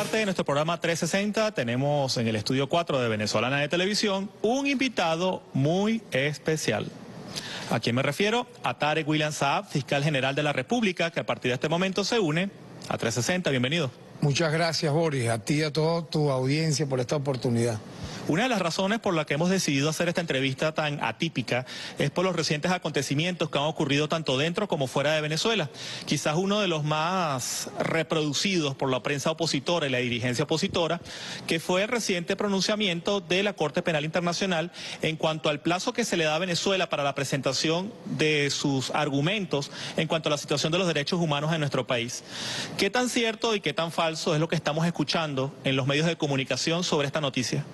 parte de nuestro programa 360 tenemos en el estudio 4 de Venezolana de Televisión un invitado muy especial. ¿A quién me refiero? A Tarek William Saab, fiscal general de la República, que a partir de este momento se une a 360. Bienvenido. Muchas gracias, Boris, a ti y a toda tu audiencia por esta oportunidad. Una de las razones por las que hemos decidido hacer esta entrevista tan atípica es por los recientes acontecimientos que han ocurrido tanto dentro como fuera de Venezuela. Quizás uno de los más reproducidos por la prensa opositora y la dirigencia opositora, que fue el reciente pronunciamiento de la Corte Penal Internacional en cuanto al plazo que se le da a Venezuela para la presentación de sus argumentos en cuanto a la situación de los derechos humanos en nuestro país. ¿Qué tan cierto y qué tan falso es lo que estamos escuchando en los medios de comunicación sobre esta noticia?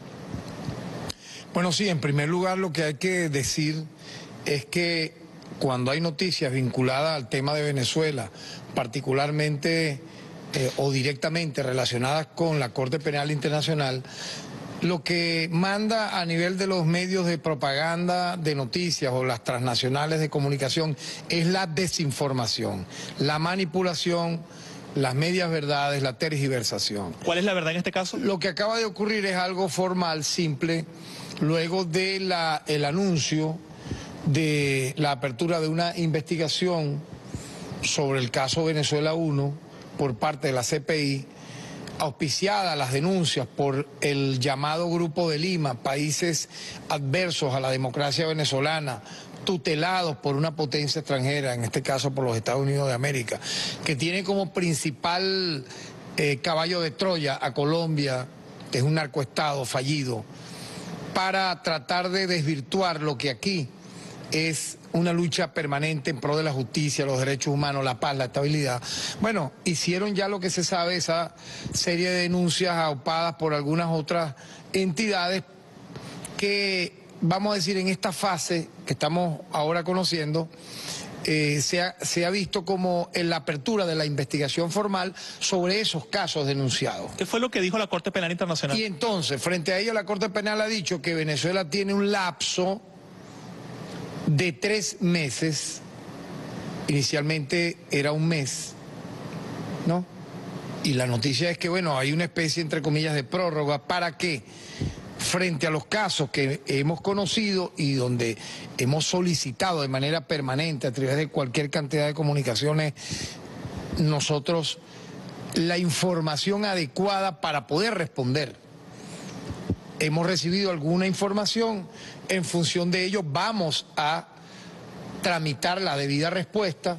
Bueno, sí, en primer lugar lo que hay que decir es que cuando hay noticias vinculadas al tema de Venezuela, particularmente o directamente relacionadas con la Corte Penal Internacional, lo que manda a nivel de los medios de propaganda de noticias o las transnacionales de comunicación es la desinformación, la manipulación, las medias verdades, la tergiversación. ¿Cuál es la verdad en este caso? Lo que acaba de ocurrir es algo formal, simple, luego de el anuncio de la apertura de una investigación sobre el caso Venezuela 1 por parte de la CPI, auspiciada las denuncias por el llamado Grupo de Lima, países adversos a la democracia venezolana, tutelados por una potencia extranjera, en este caso por los Estados Unidos de América, que tiene como principal caballo de Troya a Colombia, que es un narcoestado fallido, para tratar de desvirtuar lo que aquí es una lucha permanente en pro de la justicia, los derechos humanos, la paz, la estabilidad. Bueno, hicieron ya lo que se sabe, esa serie de denuncias aupadas por algunas otras entidades que, vamos a decir, en esta fase que estamos ahora conociendo, se ha visto como en la apertura de la investigación formal sobre esos casos denunciados. ¿Qué fue lo que dijo la Corte Penal Internacional? Y entonces, frente a ello, la Corte Penal ha dicho que Venezuela tiene un lapso de 3 meses, inicialmente era un mes, ¿no? Y la noticia es que, bueno, hay una especie, entre comillas, de prórroga para que, frente a los casos que hemos conocido y donde hemos solicitado de manera permanente a través de cualquier cantidad de comunicaciones, nosotros la información adecuada para poder responder. Hemos recibido alguna información, en función de ello vamos a tramitar la debida respuesta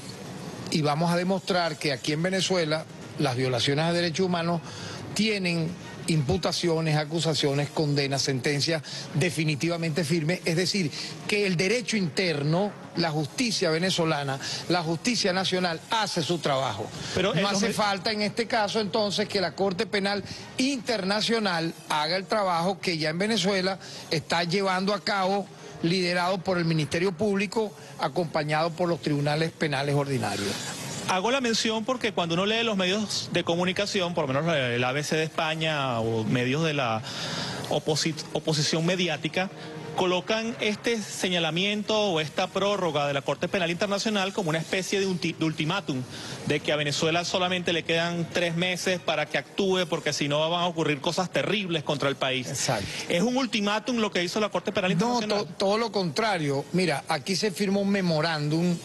y vamos a demostrar que aquí en Venezuela las violaciones a derechos humanos tienen imputaciones, acusaciones, condenas, sentencias definitivamente firmes, es decir, que el derecho interno, la justicia venezolana, la justicia nacional hace su trabajo. Pero no hace falta en este caso entonces que la Corte Penal Internacional haga el trabajo que ya en Venezuela está llevando a cabo, liderado por el Ministerio Público, acompañado por los tribunales penales ordinarios. Hago la mención porque cuando uno lee los medios de comunicación, por lo menos el ABC de España o medios de la oposición mediática, colocan este señalamiento o esta prórroga de la Corte Penal Internacional como una especie de ultimátum, de que a Venezuela solamente le quedan 3 meses para que actúe, porque si no van a ocurrir cosas terribles contra el país. Exacto. ¿Es un ultimátum lo que hizo la Corte Penal Internacional? No, todo lo contrario. Mira, aquí se firmó un memorándum.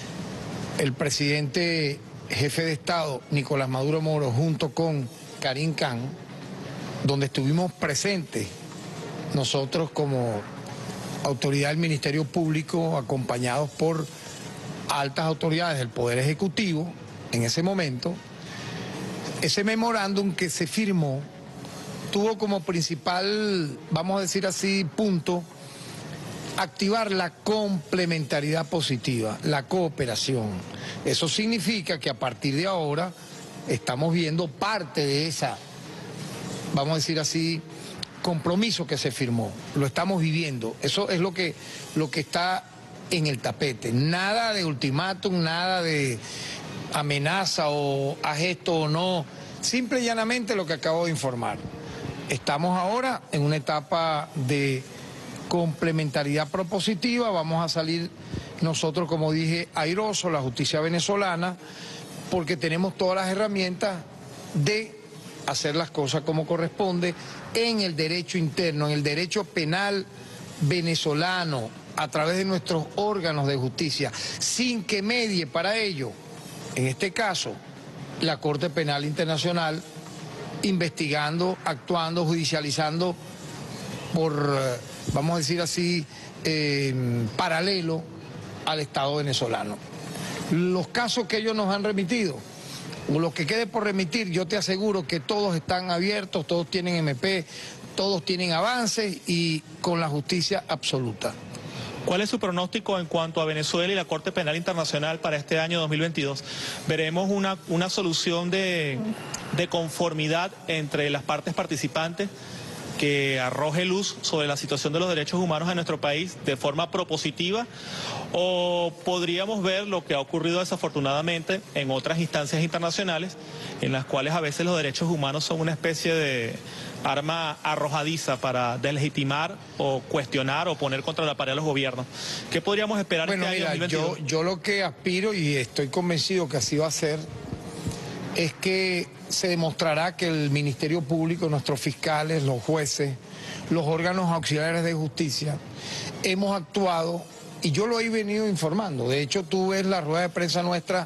El presidente jefe de Estado, Nicolás Maduro Moro, junto con Karim Khan, donde estuvimos presentes nosotros como autoridad del Ministerio Público, acompañados por altas autoridades del Poder Ejecutivo en ese momento. Ese memorándum que se firmó tuvo como principal, vamos a decir así, punto, activar la complementariedad positiva, la cooperación. Eso significa que a partir de ahora estamos viendo parte de esa, vamos a decir así, compromiso que se firmó. Lo estamos viviendo. Eso es lo que está en el tapete. Nada de ultimátum, nada de amenaza o haz esto o no. Simple y llanamente lo que acabo de informar. Estamos ahora en una etapa de complementariedad propositiva, vamos a salir nosotros, como dije, airosos, la justicia venezolana, porque tenemos todas las herramientas de hacer las cosas como corresponde en el derecho interno, en el derecho penal venezolano, a través de nuestros órganos de justicia, sin que medie para ello, en este caso, la Corte Penal Internacional, investigando, actuando, judicializando por, vamos a decir así, paralelo al Estado venezolano. Los casos que ellos nos han remitido, o lo que quede por remitir, yo te aseguro que todos están abiertos, todos tienen MP, todos tienen avances y con la justicia absoluta. ¿Cuál es su pronóstico en cuanto a Venezuela y la Corte Penal Internacional para este año 2022? ¿Veremos una solución de conformidad entre las partes participantes que arroje luz sobre la situación de los derechos humanos en nuestro país de forma propositiva? ¿O podríamos ver lo que ha ocurrido desafortunadamente en otras instancias internacionales, en las cuales a veces los derechos humanos son una especie de arma arrojadiza para deslegitimar o cuestionar o poner contra la pared a los gobiernos? ¿Qué podríamos esperar este año 2022? Yo lo que aspiro, y estoy convencido que así va a ser, es que se demostrará que el Ministerio Público, nuestros fiscales, los jueces, los órganos auxiliares de justicia, hemos actuado, y yo lo he venido informando. De hecho, tú ves la rueda de prensa nuestra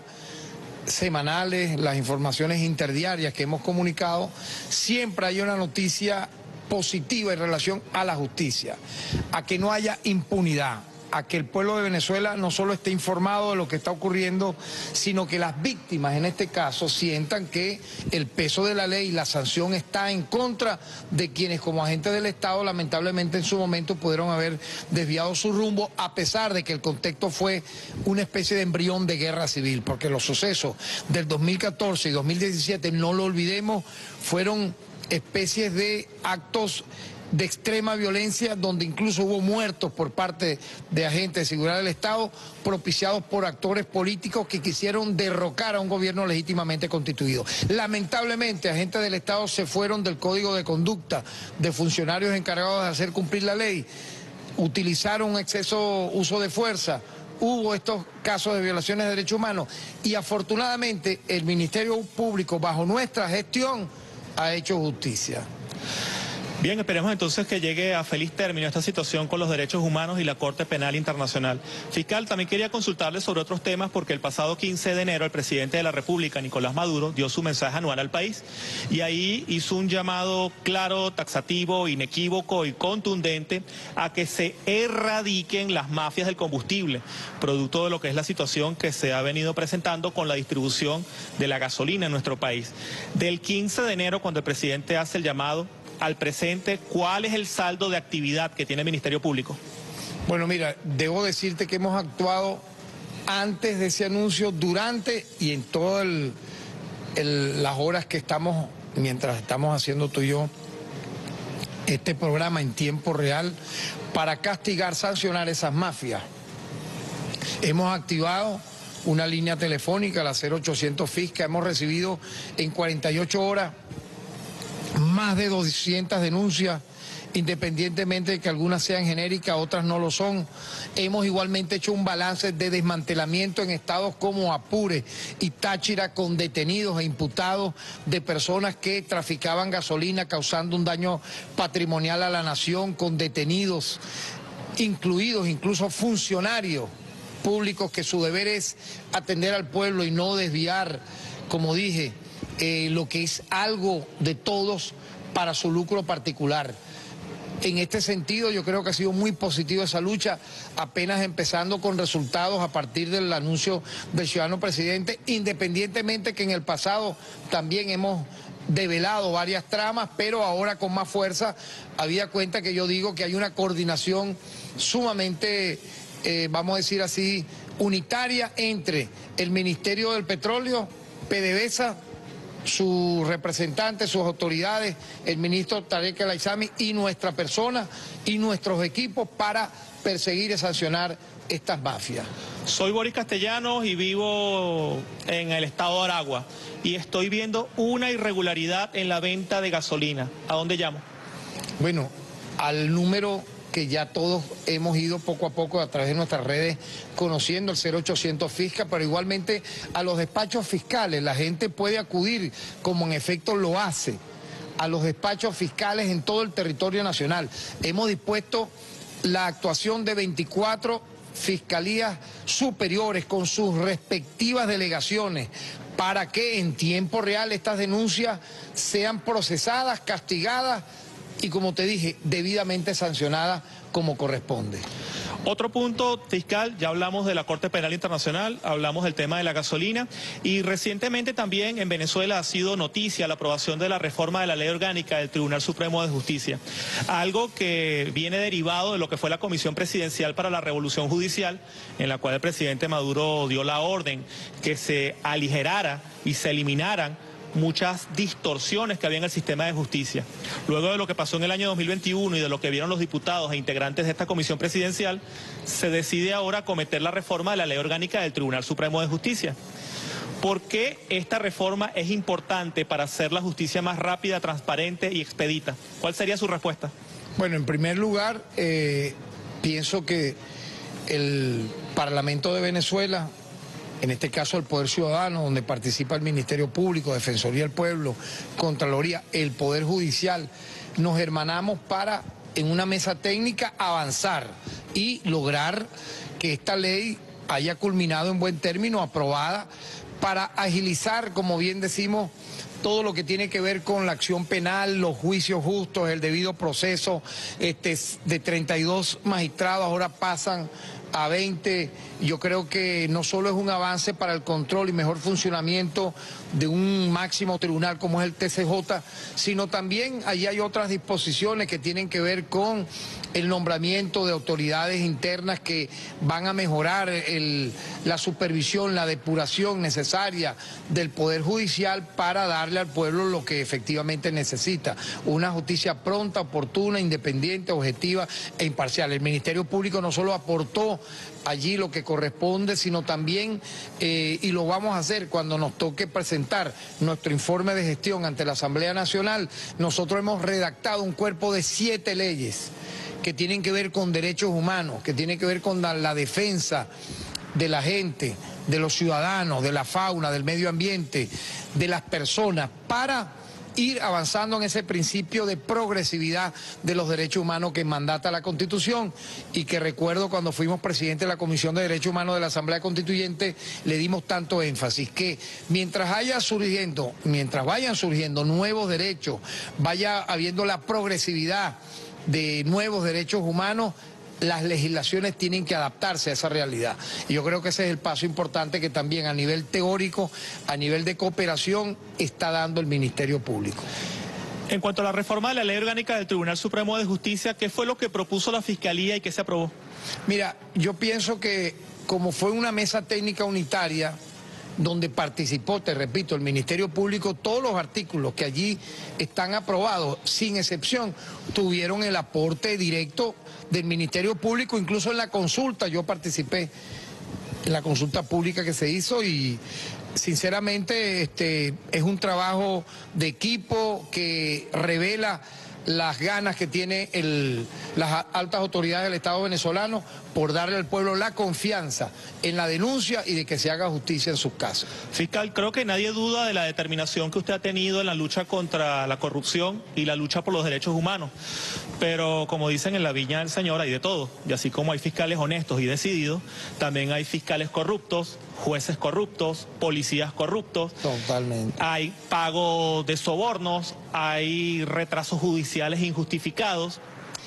semanales, las informaciones interdiarias que hemos comunicado, siempre hay una noticia positiva en relación a la justicia, a que no haya impunidad, a que el pueblo de Venezuela no solo esté informado de lo que está ocurriendo, sino que las víctimas en este caso sientan que el peso de la ley y la sanción está en contra de quienes como agentes del Estado lamentablemente en su momento pudieron haber desviado su rumbo, a pesar de que el contexto fue una especie de embrión de guerra civil, porque los sucesos del 2014 y 2017, no lo olvidemos, fueron especies de actos de extrema violencia, donde incluso hubo muertos por parte de agentes de seguridad del Estado, propiciados por actores políticos que quisieron derrocar a un gobierno legítimamente constituido. Lamentablemente, agentes del Estado se fueron del código de conducta de funcionarios encargados de hacer cumplir la ley, utilizaron exceso uso de fuerza, hubo estos casos de violaciones de derechos humanos y afortunadamente el Ministerio Público, bajo nuestra gestión, ha hecho justicia. Bien, esperemos entonces que llegue a feliz término esta situación con los derechos humanos y la Corte Penal Internacional. Fiscal, también quería consultarle sobre otros temas porque el pasado 15 de enero el presidente de la República, Nicolás Maduro, dio su mensaje anual al país y ahí hizo un llamado claro, taxativo, inequívoco y contundente a que se erradiquen las mafias del combustible, producto de lo que es la situación que se ha venido presentando con la distribución de la gasolina en nuestro país. Del 15 de enero, cuando el presidente hace el llamado al presente, ¿cuál es el saldo de actividad que tiene el Ministerio Público? Bueno, mira, debo decirte que hemos actuado antes de ese anuncio, durante y en todas las horas que estamos, mientras estamos haciendo tú y yo este programa en tiempo real, para castigar, sancionar esas mafias. Hemos activado una línea telefónica, la 0800 Fisca, hemos recibido en 48 horas más de 200 denuncias, independientemente de que algunas sean genéricas, otras no lo son. Hemos igualmente hecho un balance de desmantelamiento en estados como Apure y Táchira, con detenidos e imputados de personas que traficaban gasolina causando un daño patrimonial a la nación, con detenidos, incluidos incluso funcionarios públicos que su deber es atender al pueblo y no desviar, como dije, lo que es algo de todos para su lucro particular. En este sentido, yo creo que ha sido muy positiva esa lucha, apenas empezando con resultados a partir del anuncio del ciudadano presidente, independientemente que en el pasado también hemos develado varias tramas, pero ahora con más fuerza, habida cuenta que yo digo que hay una coordinación sumamente, vamos a decir así, unitaria entre el Ministerio del Petróleo, PDVSA, sus representantes, sus autoridades, el ministro Tarek El Aissami y nuestra persona y nuestros equipos para perseguir y sancionar estas mafias. Soy Boris Castellanos y vivo en el estado de Aragua y estoy viendo una irregularidad en la venta de gasolina. ¿A dónde llamo? Bueno, al número que ya todos hemos ido poco a poco a través de nuestras redes conociendo el 0800 Fisca, pero igualmente a los despachos fiscales. La gente puede acudir, como en efecto lo hace, a los despachos fiscales en todo el territorio nacional. Hemos dispuesto la actuación de 24 fiscalías superiores con sus respectivas delegaciones para que en tiempo real estas denuncias sean procesadas, castigadas y, como te dije, debidamente sancionadas como corresponde. Otro punto, fiscal, ya hablamos de la Corte Penal Internacional, hablamos del tema de la gasolina y recientemente también en Venezuela ha sido noticia la aprobación de la reforma de la Ley Orgánica del Tribunal Supremo de Justicia, algo que viene derivado de lo que fue la Comisión Presidencial para la Revolución Judicial, en la cual el presidente Maduro dio la orden que se aligerara y se eliminaran muchas distorsiones que había en el sistema de justicia. Luego de lo que pasó en el año 2021 y de lo que vieron los diputados e integrantes de esta comisión presidencial, se decide ahora acometer la reforma de la Ley Orgánica del Tribunal Supremo de Justicia. ¿Por qué esta reforma es importante para hacer la justicia más rápida, transparente y expedita? ¿Cuál sería su respuesta? Bueno, en primer lugar, pienso que el Parlamento de Venezuela, en este caso el Poder Ciudadano, donde participa el Ministerio Público, Defensoría del Pueblo, Contraloría, el Poder Judicial, nos hermanamos para, en una mesa técnica, avanzar y lograr que esta ley haya culminado en buen término, aprobada, para agilizar, como bien decimos, todo lo que tiene que ver con la acción penal, los juicios justos, el debido proceso. De 32 magistrados ahora pasan a 20. Yo creo que no solo es un avance para el control y mejor funcionamiento de un máximo tribunal como es el TCJ, sino también allí hay otras disposiciones que tienen que ver con el nombramiento de autoridades internas que van a mejorar la supervisión, la depuración necesaria del Poder Judicial para darle al pueblo lo que efectivamente necesita: una justicia pronta, oportuna, independiente, objetiva e imparcial. El Ministerio Público no solo aportó allí lo que corresponde, sino también, y lo vamos a hacer cuando nos toque presentar nuestro informe de gestión ante la Asamblea Nacional, nosotros hemos redactado un cuerpo de 7 leyes que tienen que ver con derechos humanos, que tienen que ver con la defensa de la gente, de los ciudadanos, de la fauna, del medio ambiente, de las personas, para ir avanzando en ese principio de progresividad de los derechos humanos que mandata la Constitución, y que recuerdo cuando fuimos presidente de la Comisión de Derechos Humanos de la Asamblea Constituyente le dimos tanto énfasis, que mientras vayan surgiendo nuevos derechos, vaya habiendo la progresividad de nuevos derechos humanos, las legislaciones tienen que adaptarse a esa realidad. Y yo creo que ese es el paso importante que también a nivel teórico, a nivel de cooperación, está dando el Ministerio Público. En cuanto a la reforma de la Ley Orgánica del Tribunal Supremo de Justicia, ¿qué fue lo que propuso la Fiscalía y qué se aprobó? Mira, yo pienso que como fue una mesa técnica unitaria, donde participó, te repito, el Ministerio Público, todos los artículos que allí están aprobados, sin excepción, tuvieron el aporte directo del Ministerio Público. Incluso en la consulta, yo participé en la consulta pública que se hizo, y sinceramente es un trabajo de equipo que revela las ganas que tiene las altas autoridades del Estado venezolano por darle al pueblo la confianza en la denuncia y de que se haga justicia en sus casos. Fiscal, creo que nadie duda de la determinación que usted ha tenido en la lucha contra la corrupción y la lucha por los derechos humanos, pero como dicen en la viña del Señor hay de todo, y así como hay fiscales honestos y decididos, también hay fiscales corruptos, jueces corruptos, policías corruptos. Totalmente. Hay pago de sobornos, hay retrasos judiciales injustificados.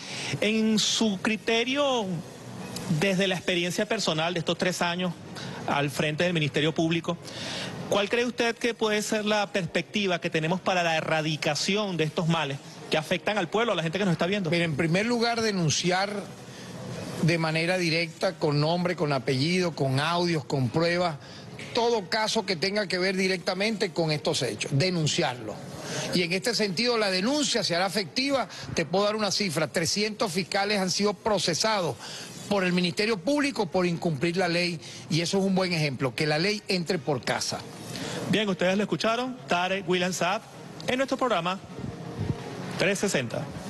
En su criterio, desde la experiencia personal de estos 3 años al frente del Ministerio Público, ¿cuál cree usted que puede ser la perspectiva que tenemos para la erradicación de estos males que afectan al pueblo, a la gente que nos está viendo? Mira, en primer lugar, denunciar de manera directa, con nombre, con apellido, con audios, con pruebas, todo caso que tenga que ver directamente con estos hechos, denunciarlo. Y en este sentido la denuncia se hará efectiva. Te puedo dar una cifra: 300 fiscales han sido procesados por el Ministerio Público por incumplir la ley, y eso es un buen ejemplo, que la ley entre por casa. Bien, ustedes lo escucharon, Tarek William Saab, en nuestro programa 360.